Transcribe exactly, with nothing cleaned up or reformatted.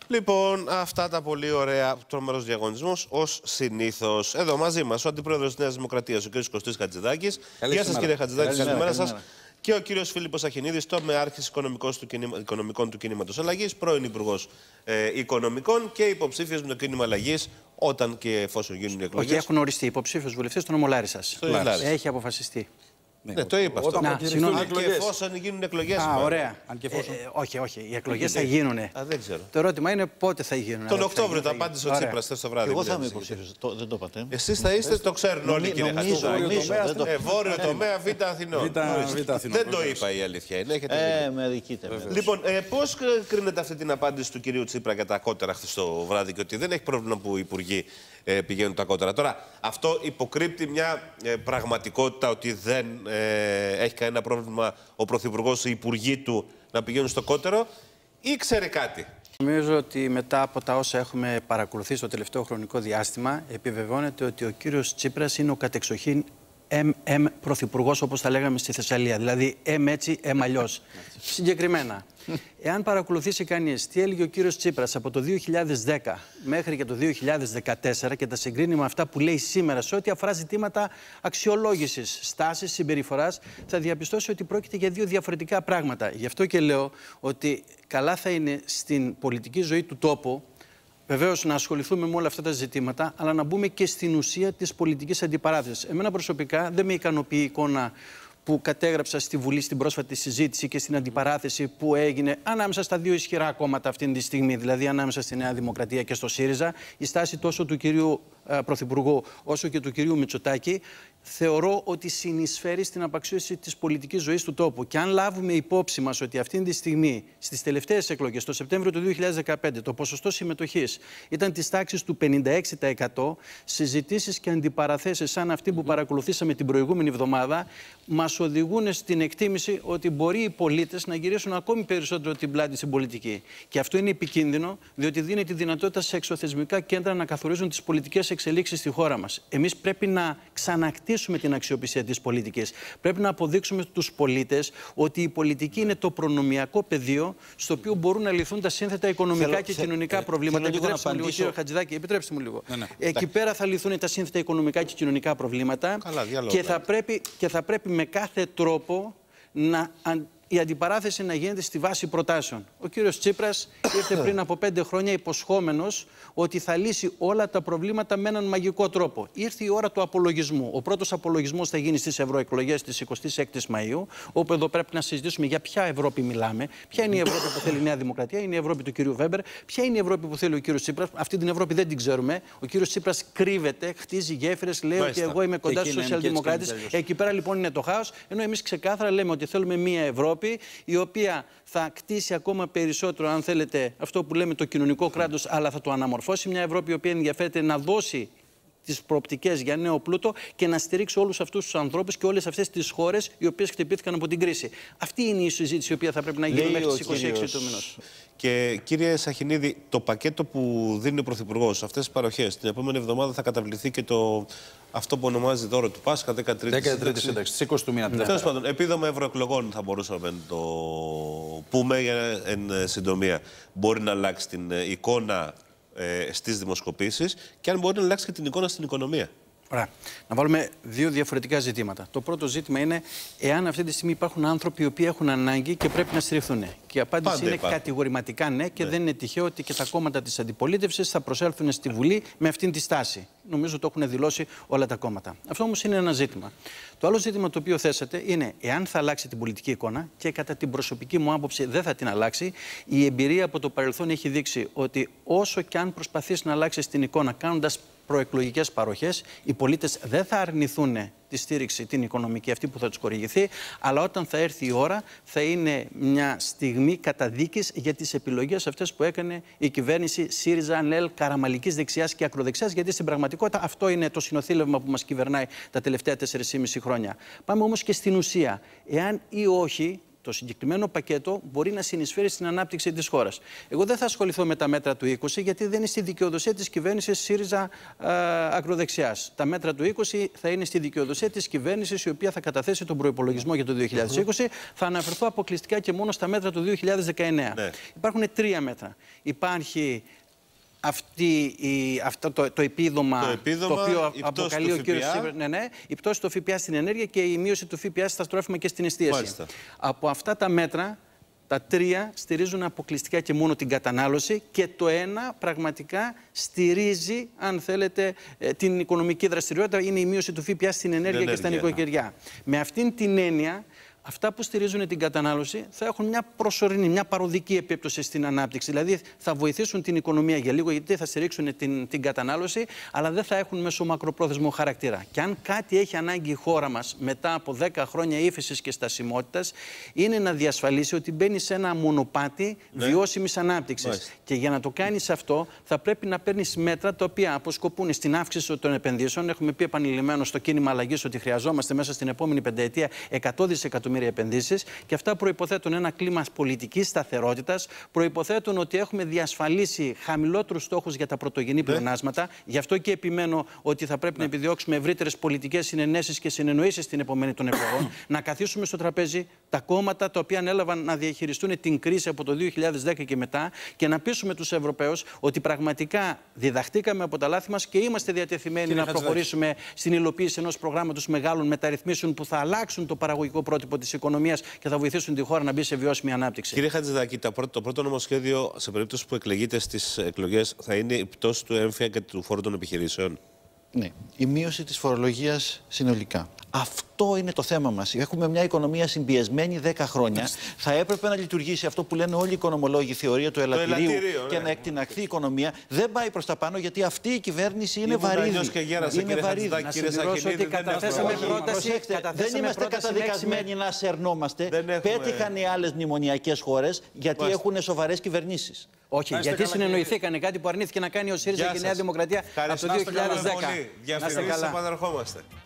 Λοιπόν, αυτά τα πολύ ωραία, τρομερός διαγωνισμός, ως συνήθως. Εδώ μαζί μας ο Αντιπρόεδρος της Νέας Δημοκρατίας, ο κ. Κωστής Χατζηδάκης. Γεια σας, κύριε Χατζηδάκη, καλημέρα σας. Και ο κύριος Φίλιππος Αχινίδης, τομεάρχης του κινήμα, οικονομικών του Κινήματος Αλλαγής, πρώην Υπουργός ε, Οικονομικών και υποψήφιος με το Κίνημα Αλλαγής όταν και εφόσον γίνουν οι εκλογές. Όχι, έχουν οριστεί υποψήφιος βουλευτής στον νομό Λάρισσας. Έχει αποφασιστεί. Ναι, ναι, το είπα αυτό. Να, συγγνώμη. Αν και εφόσον γίνουν εκλογές. Α, ωραία. Αν και εφόσον... ε, όχι, όχι. Οι εκλογές θα γίνουν. Α, δεν ξέρω. Το ερώτημα είναι πότε θα γίνουν. Τον Οκτώβριο το απάντησε ο Τσίπρας χθες το βράδυ. Εγώ θα είμαι υποψήφιος. Δεν το είπατε. Εσείς θα είστε, το ξέρουν όλοι, κύριε Χατζηδάκη. Βόρειο τομέα, Β' Αθηνών. Δεν το είπα, η αλήθεια είναι. Ε, με αδικείτε. Λοιπόν, πώς κρίνετε αυτή την απάντηση του κυρίου Τσίπρα για τα κότερα χθες το βράδυ και ότι δεν έχει πρόβλημα που οι υπουργοί πηγαίνουν τα κότερα? Τώρα, αυτό υποκρύπτει μια πραγματικότητα ότι δεν έχει κανένα πρόβλημα ο Πρωθυπουργός, οι υπουργοί του να πηγαίνουν στο κότερο, ή ξέρει κάτι? Νομίζω ότι μετά από τα όσα έχουμε παρακολουθήσει στο τελευταίο χρονικό διάστημα, επιβεβαιώνεται ότι ο κύριος Τσίπρας είναι ο κατεξοχήν εμ εμ πρωθυπουργός, όπως τα λέγαμε στη Θεσσαλία. Δηλαδή, εμ έτσι, εμ αλλιώς. Συγκεκριμένα, εάν παρακολουθήσει κανείς τι έλεγε ο κύριος Τσίπρας από το δύο χιλιάδες δέκα μέχρι και το δύο χιλιάδες δεκατέσσερα και τα συγκρίνει με αυτά που λέει σήμερα σε ό,τι αφορά ζητήματα αξιολόγησης, στάσης, συμπεριφοράς, θα διαπιστώσει ότι πρόκειται για δύο διαφορετικά πράγματα. Γι' αυτό και λέω ότι καλά θα είναι στην πολιτική ζωή του τόπου, βεβαίως, να ασχοληθούμε με όλα αυτά τα ζητήματα, αλλά να μπούμε και στην ουσία της πολιτικής αντιπαράθεσης. Εμένα προσωπικά δεν με ικανοποιεί η εικόνα που κατέγραψα στη Βουλή στην πρόσφατη συζήτηση και στην αντιπαράθεση που έγινε ανάμεσα στα δύο ισχυρά κόμματα αυτή τη στιγμή, δηλαδή ανάμεσα στη Νέα Δημοκρατία και στο ΣΥΡΙΖΑ. Η στάση τόσο του κυρίου ε, Πρωθυπουργού όσο και του κυρίου Μητσοτάκη θεωρώ ότι συνεισφέρει στην απαξίωση της πολιτικής ζωής του τόπου. Και αν λάβουμε υπόψη μας ότι αυτή τη στιγμή, στις τελευταίες εκλογές, το Σεπτέμβριο του δύο χιλιάδες δεκαπέντε, το ποσοστό συμμετοχής ήταν της τάξης του πενήντα έξι τοις εκατό, συζητήσεις και αντιπαραθέσεις σαν αυτή που παρακολουθήσαμε την προηγούμενη εβδομάδα, μας οδηγούν στην εκτίμηση ότι μπορεί οι πολίτες να γυρίσουν ακόμη περισσότερο την πλάτη στην πολιτική. Και αυτό είναι επικίνδυνο, διότι δίνει τη δυνατότητα σε εξωθεσμικά κέντρα να καθορίζουν τις πολιτικές εξελίξεις στη χώρα μας. Εμείς πρέπει να ξανακτήσουμε την αξιοπιστία της πολιτικής. Πρέπει να αποδείξουμε στους πολίτες ότι η πολιτική είναι το προνομιακό πεδίο στο οποίο μπορούν να λυθούν τα σύνθετα οικονομικά θέλω, και θε, κοινωνικά ε, προβλήματα. Επιτρέψτε μου λίγο, κύριε Χατζηδάκη, επιτρέψτε μου λίγο. Ναι, ναι. Εκεί Εντάξει. πέρα θα λυθούν τα σύνθετα οικονομικά και κοινωνικά προβλήματα. Καλά, και, θα πρέπει, και θα πρέπει με κάθε τρόπο να. Η αντιπαράθεση να γίνεται στη βάση προτάσεων. Ο κύριος Τσίπρας ήρθε πριν από πέντε χρόνια υποσχόμενος ότι θα λύσει όλα τα προβλήματα με έναν μαγικό τρόπο. Ήρθε η ώρα του απολογισμού. Ο πρώτος απολογισμός θα γίνει στις ευρωεκλογές της εικοστής έκτης Μαΐου, όπου εδώ πρέπει να συζητήσουμε για ποια Ευρώπη μιλάμε, ποια είναι η Ευρώπη που θέλει η Νέα Δημοκρατία, είναι η Ευρώπη του κυρίου Βέμπερ, ποια είναι η Ευρώπη που θέλει ο κύριος Τσίπρας. Αυτή την Ευρώπη δεν την ξέρουμε. Ο κύριος Τσίπρας κρύβεται, χτίζει γέφυρες, λέει Μάλιστα. ότι εγώ είμαι κοντά στους σοσιαλδημοκράτες. Εκεί πέρα λοιπόν είναι το χάος, ενώ εμείς ξεκάθαρα λέμε ότι θέλουμε μία Ευρώπη η οποία θα κτίσει ακόμα περισσότερο, αν θέλετε, αυτό που λέμε το κοινωνικό κράτος, αλλά θα το αναμορφώσει. Μια Ευρώπη η οποία ενδιαφέρεται να δώσει τις προοπτικές για νέο πλούτο και να στηρίξει όλους αυτούς τους ανθρώπους και όλες αυτές τις χώρες οι οποίες χτυπήθηκαν από την κρίση. Αυτή είναι η συζήτηση η οποία θα πρέπει να γίνει μέχρι τις είκοσι έξι του μηνός. Και κύριε Σαχινίδη, το πακέτο που δίνει ο Πρωθυπουργός σε αυτές τις παροχές, την επόμενη εβδομάδα θα καταβληθεί και το, αυτό που ονομάζει δώρο του Πάσχα, δεκατρίτης σύνταξη, στις είκοσι του μήνα. Τέλος πάντων, επίδομα ευρωεκλογών θα μπορούσαμε να το πούμε για, εν συντομία. Μπορεί να αλλάξει την εικόνα ε, στις δημοσκοπήσεις και αν μπορεί να αλλάξει και την εικόνα στην οικονομία. Ωραία. Να βάλουμε δύο διαφορετικά ζητήματα. Το πρώτο ζήτημα είναι εάν αυτή τη στιγμή υπάρχουν άνθρωποι οι οποίοι έχουν ανάγκη και πρέπει να στηριχθούν. Και η απάντηση Πάντα είναι υπάρχουν. κατηγορηματικά ναι, και ναι. δεν είναι τυχαίο ότι και τα κόμματα της αντιπολίτευσης θα προσέλθουν στη Βουλή με αυτήν τη στάση. Νομίζω το έχουν δηλώσει όλα τα κόμματα. Αυτό όμως είναι ένα ζήτημα. Το άλλο ζήτημα το οποίο θέσατε είναι εάν θα αλλάξει την πολιτική εικόνα, και κατά την προσωπική μου άποψη δεν θα την αλλάξει. Η εμπειρία από το παρελθόν έχει δείξει ότι όσο και αν προσπαθήσει να αλλάξει την εικόνα κάνοντας προεκλογικές παροχές, οι πολίτες δεν θα αρνηθούν τη στήριξη την οικονομική αυτή που θα τους χορηγηθεί, αλλά όταν θα έρθει η ώρα θα είναι μια στιγμή καταδίκης για τις επιλογές αυτές που έκανε η κυβέρνηση ΣΥΡΙΖΑ, ΝΕΛ, καραμαλικής δεξιάς και ακροδεξιάς, γιατί στην πραγματικότητα αυτό είναι το συνοθήλευμα που μας κυβερνάει τα τελευταία τέσσερα και μισό χρόνια. Πάμε όμως και στην ουσία. Εάν ή όχι το συγκεκριμένο πακέτο μπορεί να συνεισφέρει στην ανάπτυξη της χώρας. Εγώ δεν θα ασχοληθώ με τα μέτρα του είκοσι, γιατί δεν είναι στη δικαιοδοσία της κυβέρνησης ΣΥΡΙΖΑ ε, ακροδεξιάς. Τα μέτρα του είκοσι θα είναι στη δικαιοδοσία της κυβέρνησης, η οποία θα καταθέσει τον προϋπολογισμό για το δύο χιλιάδες είκοσι. Θα αναφερθώ αποκλειστικά και μόνο στα μέτρα του δύο χιλιάδες δεκαεννέα. Ναι. Υπάρχουν τρία μέτρα. Υπάρχει Αυτή η, αυτό το, το, επίδομα, το επίδομα, το οποίο αποκαλεί ο κύριος Τσίπρας, ναι, ναι, η πτώση του ΦΠΑ στην ενέργεια και η μείωση του ΦΠΑ στα τρόφιμα και στην εστίαση. Μάλιστα. Από αυτά τα μέτρα, τα τρία στηρίζουν αποκλειστικά και μόνο την κατανάλωση και το ένα πραγματικά στηρίζει, αν θέλετε, την οικονομική δραστηριότητα, είναι η μείωση του ΦΠΑ στην ενέργεια, ενέργεια και στα νοικοκυριά. Με αυτήν την έννοια, αυτά που στηρίζουν την κατανάλωση θα έχουν μια προσωρινή, μια παροδική επίπτωση στην ανάπτυξη. Δηλαδή θα βοηθήσουν την οικονομία για λίγο, γιατί θα στηρίξουν την, την κατανάλωση, αλλά δεν θα έχουν μεσομακροπρόθεσμο χαρακτήρα. Και αν κάτι έχει ανάγκη η χώρα μας μετά από δέκα χρόνια ύφεσης και στασιμότητας, είναι να διασφαλίσει ότι μπαίνει σε ένα μονοπάτι ναι. βιώσιμης ανάπτυξης. Μάλιστα. Και για να το κάνεις αυτό, θα πρέπει να παίρνεις μέτρα τα οποία αποσκοπούν στην αύξηση των επενδύσεων. Έχουμε πει επανειλημμένως στο κίνημα αλλαγής ότι χρειαζόμαστε μέσα στην επόμενη πενταετία εκατό δισεκατομμύρια επενδύσεις, και αυτά προϋποθέτουν ένα κλίμα πολιτικής σταθερότητας, προϋποθέτουν ότι έχουμε διασφαλίσει χαμηλότερους στόχους για τα πρωτογενή πλεονάσματα. Γι' αυτό και επιμένω ότι θα πρέπει ναι. να επιδιώξουμε ευρύτερες πολιτικές συνενέσεις και συνεννοήσεις στην επομένη των εκλογών, να καθίσουμε στο τραπέζι τα κόμματα τα οποία ανέλαβαν να διαχειριστούν την κρίση από το δύο χιλιάδες δέκα και μετά και να πείσουμε τους Ευρωπαίους ότι πραγματικά διδαχτήκαμε από τα λάθη μας και είμαστε διατεθειμένοι Κύριε να προχωρήσουμε στην υλοποίηση ενός προγράμματος μεγάλων μεταρρυθμίσεων που θα αλλάξουν το παραγωγικό πρότυπο της οικονομίας και θα βοηθήσουν τη χώρα να μπει σε βιώσιμη ανάπτυξη. Κύριε Χατζηδάκη, το πρώτο, το πρώτο νομοσχέδιο, σε περίπτωση που εκλεγείτε στις εκλογές, θα είναι η πτώση του έμφυα και του φόρου των επιχειρήσεων. Ναι, η μείωση της φορολογίας συνολικά. Αυτό είναι το θέμα μας. Έχουμε μια οικονομία συμπιεσμένη δέκα χρόνια. Θα έπρεπε να λειτουργήσει αυτό που λένε όλοι οι οικονομολόγοι, η θεωρία του ελαττηρίου, το ελαττηρίο, και ναι. να εκτιναχθεί η οικονομία. Δεν πάει προς τα πάνω, γιατί αυτή η κυβέρνηση είναι βαρύδη. Και γέρασα, είναι βαρύδη. Να συμπληρώσω ότι καταθέσαμε πρόταση. Δεν είμαστε καταδικασμένοι να σερνόμαστε. Πέτυχαν οι άλλες μνημονιακές χώρες γιατί έχουν σοβαρές κυβερνήσεις. Όχι, Άστε γιατί συνεννοηθήκανε κάτι που αρνήθηκε να κάνει ο ΣΥΡΙΖΑ και η Νέα Δημοκρατία από το δύο χιλιάδες δέκα. Διαφημίσεις, επαναρχόμαστε.